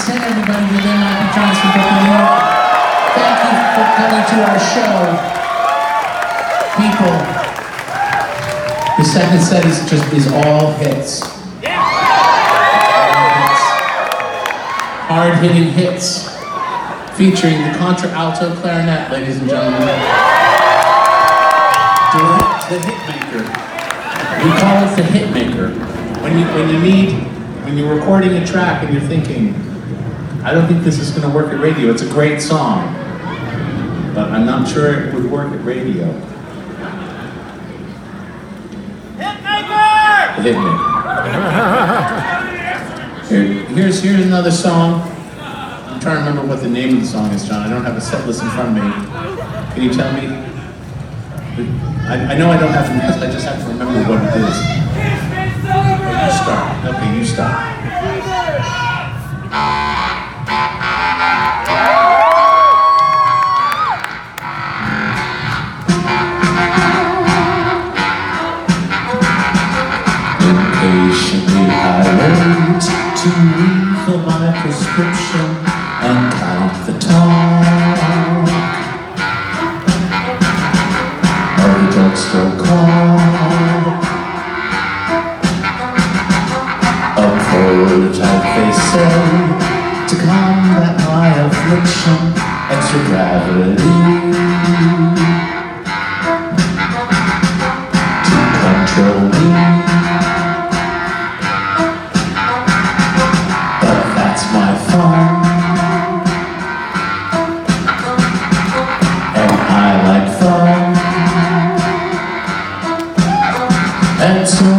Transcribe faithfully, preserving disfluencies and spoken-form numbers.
ten, everybody, within Marquee from Brooklyn, New York. Thank you for coming to our show. People, the second set is just is all hits. Yeah. All hits. Hard-hitting hits. Featuring the contra-alto clarinet, ladies and gentlemen. The hitmaker. We call it the hitmaker. When you when you need when you're recording a track and you're thinking, I don't think this is going to work at radio. It's a great song, but I'm not sure it would work at radio. Hitmaker. The hitmaker. Here, here's here's another song. I'm trying to remember what the name of the song is, John. I don't have a set list in front of me. Can you tell me? I, I know I don't have to, I just have to remember what it is. You start. Okay, you start. Impatiently I wait to refill my prescription and count the talk of the drugstore call. A prototype they say to combat my affliction, extra gravity to control me. But that's my fun. And I like fun. And so